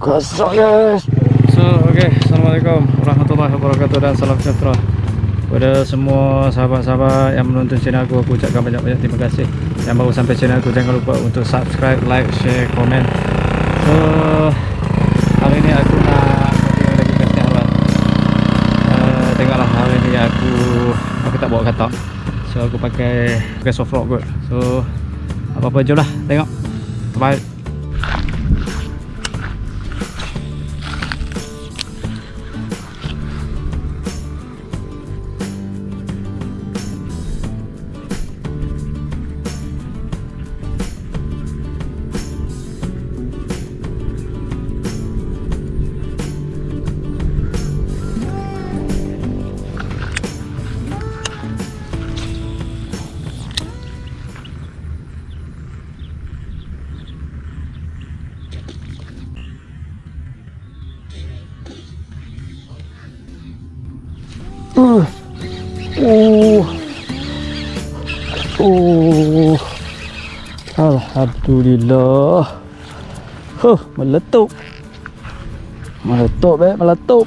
Gasak guys. So okay, Assalamualaikum warahmatullahi wabarakatuh dan salam sejahtera pada semua sahabat-sahabat yang menonton channel aku. Aku ucapkan banyak-banyak terima kasih. Yang baru sampai channel aku, jangan lupa untuk subscribe, like, share, komen. So hari ini aku nak video lagi kasih awal. Tengoklah hari ini aku tak bawa katak. So aku pakai soft rock kot. So apa-apa je lah, tengok. Bye. Alhamdulillah. Meletup. Meletup meletup.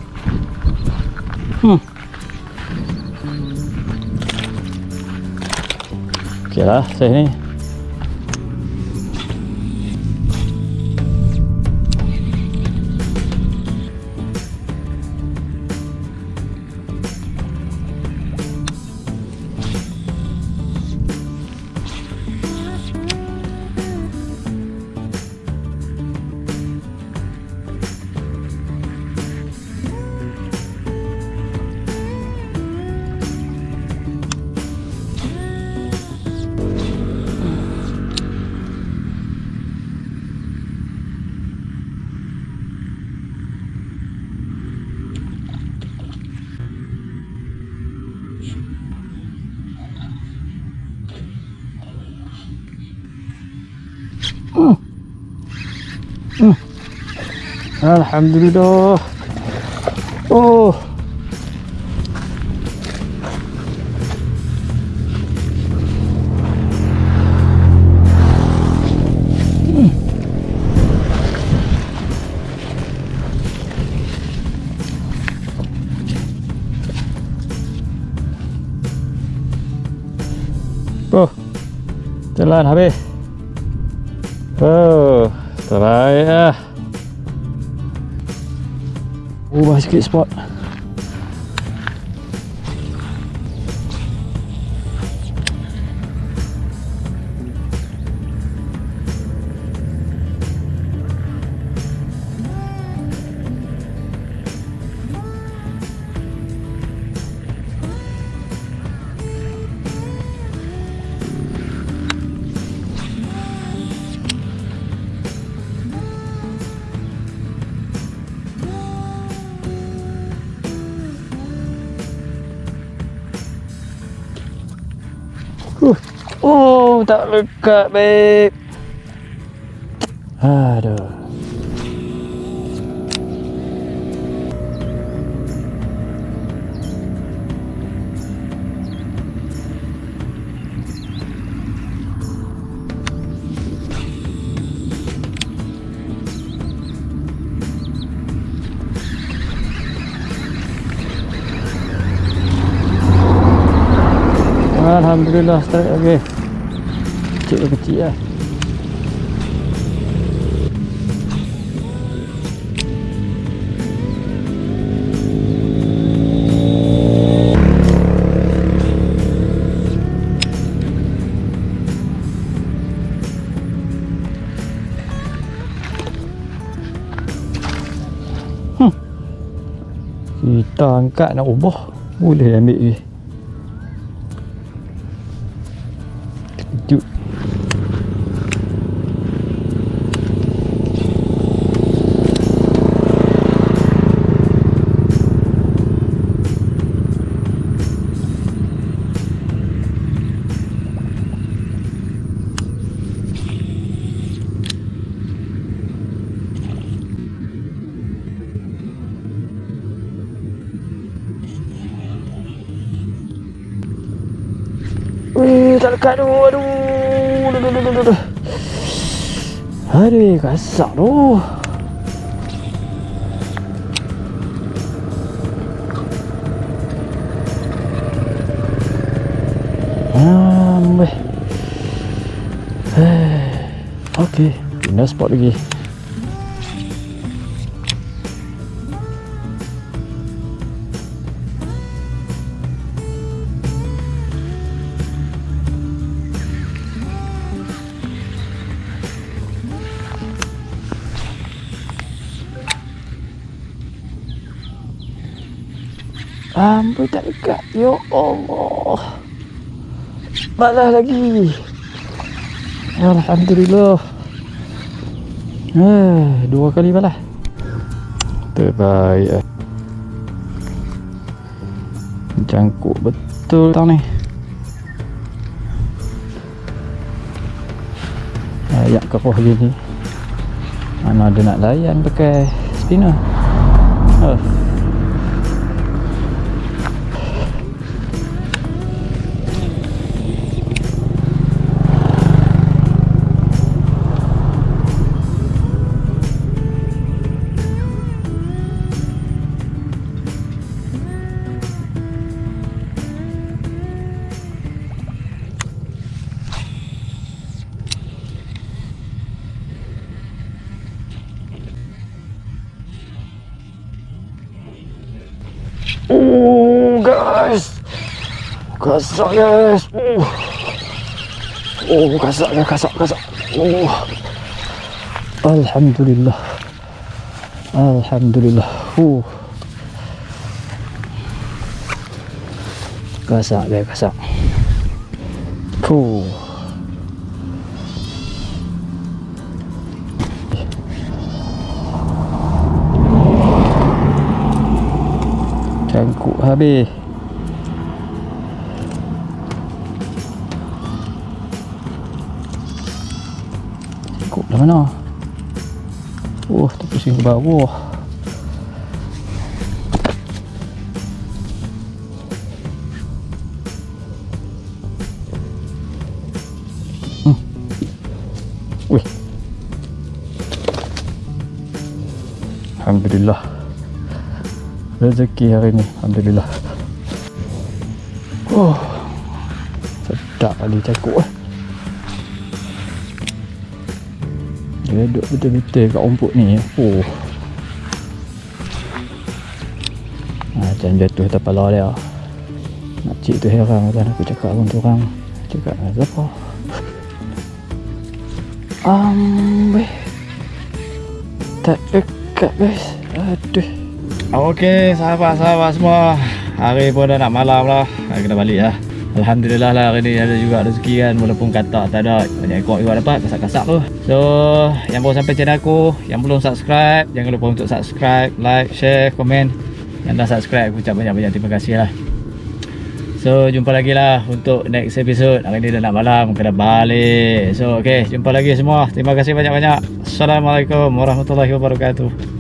Okey lah, saya ni. Alhamdulillah. Oh. Oh. Jalan habis. Oh, terbaik lah. Ubah sikit spot. Oh, tak lekat, babe. Aduh. Alhamdulillah, strike lagi. Kecil lah. Kita angkat nak ubah, boleh ambil ni. Terkejut. Tak lekat tu. Aduh, kasar tu. Amboi. Okey, pindah spot lagi. Amboi, tak dekat. Ya Allah. Balas lagi. Alhamdulillah. Dua kali balas. Terbaik. Jangkuk betul tau ni. Ayak keroh gini. Mana ada nak layan pakai spinner. Guys, kasak guys. Kasak. Alhamdulillah. Kasak guys. Cangkuk habis. Cangkuk dah mana? Terpusing ke bawah. Wih. Alhamdulillah. Rezeki hari ni, alhamdulillah. Sedap kali cangkuk. Dia duduk betul-betul kat rumput ni. Macam jatuh atas kepala dia. Makcik tu heran kan aku cakap dengan tu orang. Cakap siapa? Amboi. Tak dekat guys. Aduh. Okey, sahabat-sahabat semua. Hari pun dah nak malam lah. Kena balik lah. Alhamdulillah lah hari ni ada juga rezeki kan. Walaupun kata tak ada banyak ekor juga dapat. Kasak-kasak tu. So, yang baru sampai channel aku, yang belum subscribe, jangan lupa untuk subscribe, like, share, komen. Yang dah subscribe, aku ucap banyak-banyak terima kasih lah. So, jumpa lagi lah untuk next episode. Hari ni dah nak malam, kena balik. So, okey, jumpa lagi semua. Terima kasih banyak-banyak. Assalamualaikum warahmatullahi wabarakatuh.